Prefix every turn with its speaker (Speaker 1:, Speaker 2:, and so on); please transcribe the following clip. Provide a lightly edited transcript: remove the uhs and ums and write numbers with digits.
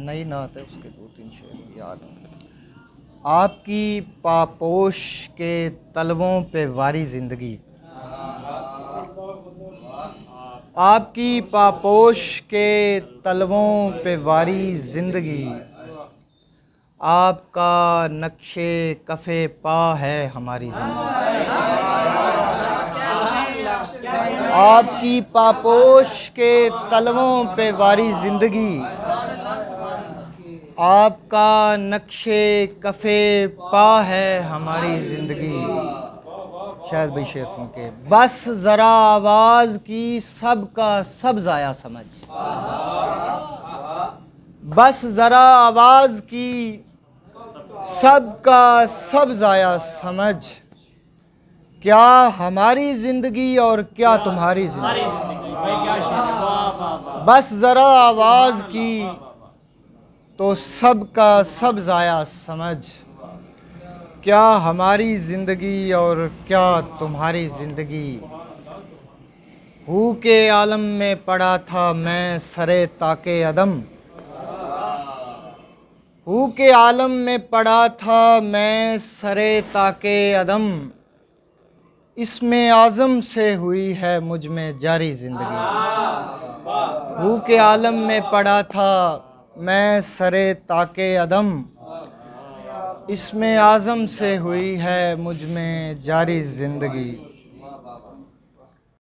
Speaker 1: नई नात है, उसके 2-3 शेर याद हैं। आपकी पापोश के तलवों पे वारी ज़िंदगी, आपकी पापोश के तलवों पे वारी ज़िंदगी, आपका नक्शे कफ़े पा है हमारी ज़िंदगी। आपकी पापोश के तलवों पे वारी ज़िंदगी, आपका नक्शे कफ़े पा है हमारी ज़िंदगी। शायद भाई शेर सुन के, बस ज़रा आवाज़ की सबका सब ज़ाया समझ, बस ज़रा आवाज़ की सबका सब ज़ाया समझ, क्या हमारी ज़िंदगी और क्या तुम्हारी ज़िंदगी। बस ज़रा आवाज़ की तो सबका सब ज़ाया समझ, क्या हमारी ज़िंदगी और क्या तुम्हारी ज़िंदगी। हू के आलम में पड़ा था मैं सरे ताके अदम, हू के आलम में पड़ा था मैं सरे ताके अदम, इसमें आज़म से हुई है मुझ में जारी ज़िंदगी। हू के आलम में पड़ा था मैं सरे ताके अदम, इसमें आज़म से हुई है मुझ में जारी ज़िंदगी।